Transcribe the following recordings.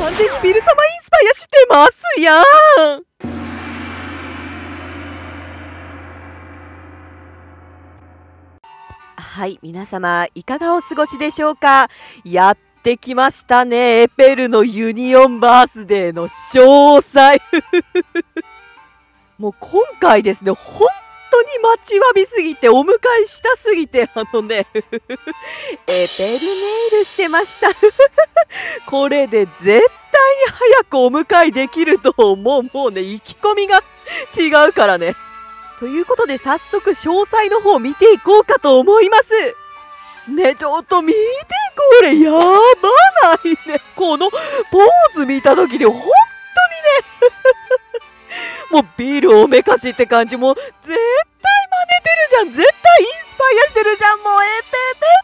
完全にビル様インスパイアしてますやん。はい、皆様いかがお過ごしでしょうか。やってきましたね、エペルのユニオンバースデーの詳細もう今回ですね、本当に待ちわびすぎて、お迎えしたすぎて、エペルネイルしてましたこれで絶対に早くお迎えできると思う。もうね、意気込みが違うからね。ということで早速詳細の方見ていこうかと思います。ね、ちょっと見てこれ、やばないね。このポーズ見た時に本当にねもうビールおめかしって感じ。もう絶対真似てるじゃん、絶対インスパイアしてるじゃん。もうエペ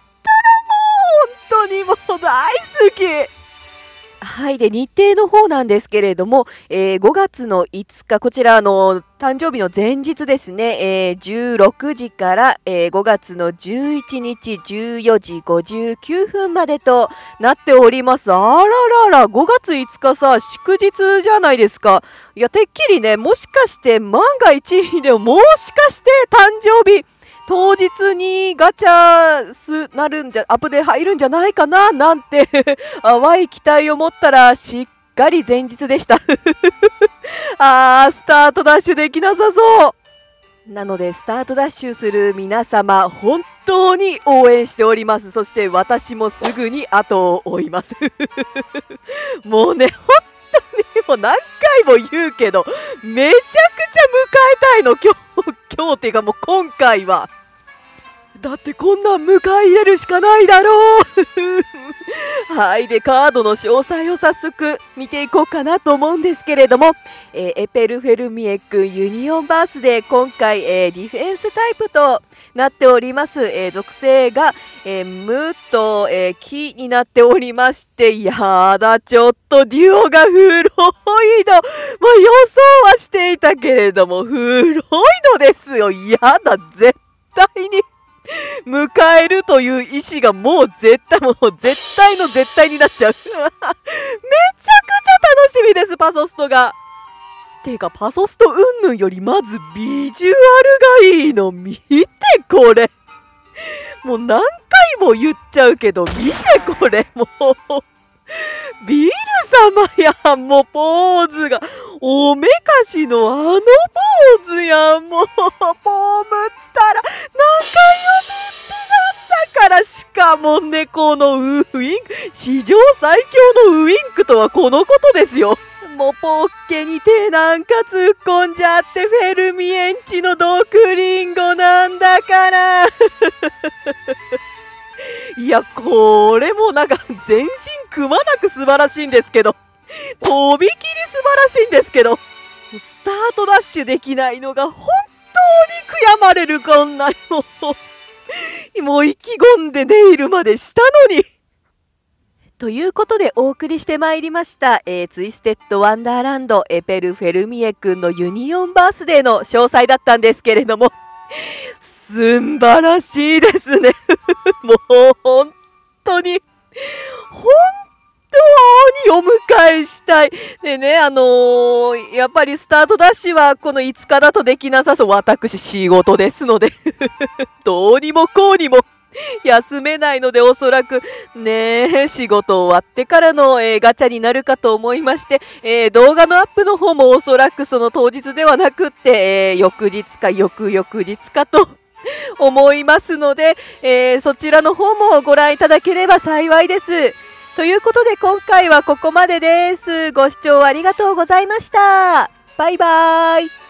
ったらもう本当にもう大好き。はい、で日程の方なんですけれども、5月の5日、こちら誕生日の前日ですね、16時から、5月の11日14時59分までとなっております。あららら、5月5日さ、祝日じゃないですか。いや、てっきりね、もしかして万が一でも、もしかして誕生日当日にガチャなるんじゃ、アップで入るんじゃないかななんて淡い期待を持ったら、しっかり前日でしたスタートダッシュできなさそうなので、スタートダッシュする皆様本当に応援しております。そして私もすぐに後を追いますもうね、本当にもう何回も言うけど、めちゃくちゃ迎えたいの、今日っていうかもう今回は。だってこんなん迎え入れるしかないだろうはい、でカードの詳細を早速見ていこうかなと思うんですけれども、エペル・フェルミエ君ユニオンバースで今回、ディフェンスタイプとなっております。属性が、無と、木になっておりまして、やだ、ちょっとデュオがフロイド、まあ、予想はしていたけれどもフロイドですよ。やだ、絶対に迎えるという意思がもう絶対の絶対になっちゃうめちゃくちゃ楽しみです、パソストが。てかパソストうんぬんよりまずビジュアルがいいの。見てこれ、もう何回も言っちゃうけど見てこれ、もうビル様やん。もうポーズがおめかしのポーズやん。もうポームったら仲良しっぴだったから。しかもね、このウインク、史上最強のウインクとはこのことですよ。もうポッケに手なんか突っ込んじゃって、フェルミエンチの毒リンゴなんだからいや、これもなんか全身くまなく素晴らしいんですけど、とびきり素晴らしいんですけど、スタートダッシュできないのが本当に悔やまれる。こんなもう意気込んでネイルまでしたのにということでお送りしてまいりました、ツイステッドワンダーランドエペル・フェルミエ君のユニオンバースデーの詳細だったんですけれども、すんばらしいですねもう本当にお迎えしたい。でね、やっぱりスタートダッシュはこの5日だとできなさそう。私仕事ですのでどうにもこうにも休めないので、おそらくね、仕事終わってからの、ガチャになるかと思いまして、動画のアップの方もおそらくその当日ではなくって、翌日か翌々日かと思いますので、そちらの方もご覧いただければ幸いです。ということで今回はここまでです。ご視聴ありがとうございました。バイバーイ。